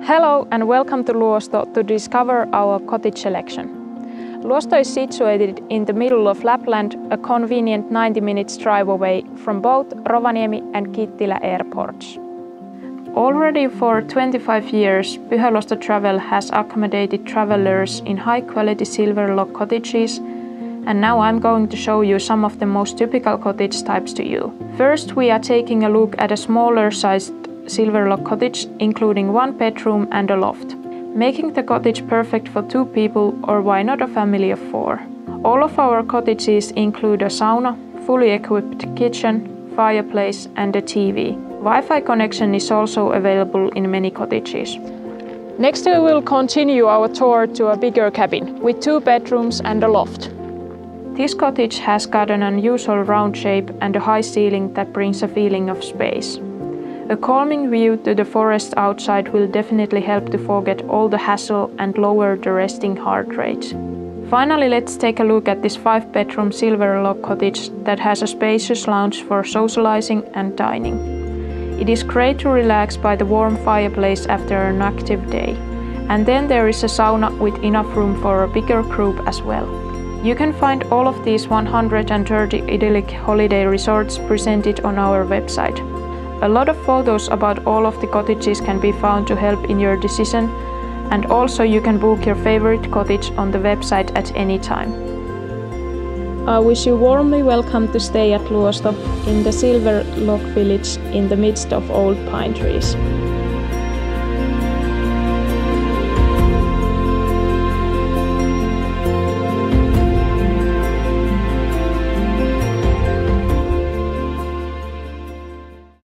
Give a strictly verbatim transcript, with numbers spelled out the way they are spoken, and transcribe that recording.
Hello and welcome to Luosto to discover our cottage selection. Luosto is situated in the middle of Lapland, a convenient ninety minutes drive away from both Rovaniemi and Kittilä airports. Already for twenty-five years, Pyhäluosto Travel has accommodated travelers in high-quality silver log cottages, and now I'm going to show you some of the most typical cottage types to you. First, we are taking a look at a smaller-sized silver log cottage, including one bedroom and a loft, making the cottage perfect for two people or why not a family of four. All of our cottages include a sauna, fully equipped kitchen, fireplace and a T V. Wi-Fi connection is also available in many cottages. Next we will continue our tour to a bigger cabin with two bedrooms and a loft. This cottage has got an unusual round shape and a high ceiling that brings a feeling of space. A calming view to the forest outside will definitely help to forget all the hassle and lower the resting heart rate. Finally, let's take a look at this five-bedroom silver log cottage that has a spacious lounge for socializing and dining. It is great to relax by the warm fireplace after an active day. And then there is a sauna with enough room for a bigger group as well. You can find all of these one hundred thirty idyllic holiday resorts presented on our website. A lot of photos about all of the cottages can be found to help in your decision, and also you can book your favorite cottage on the website at any time. I wish you warmly welcome to stay at Luosto in the Silver Log Village in the midst of old pine trees.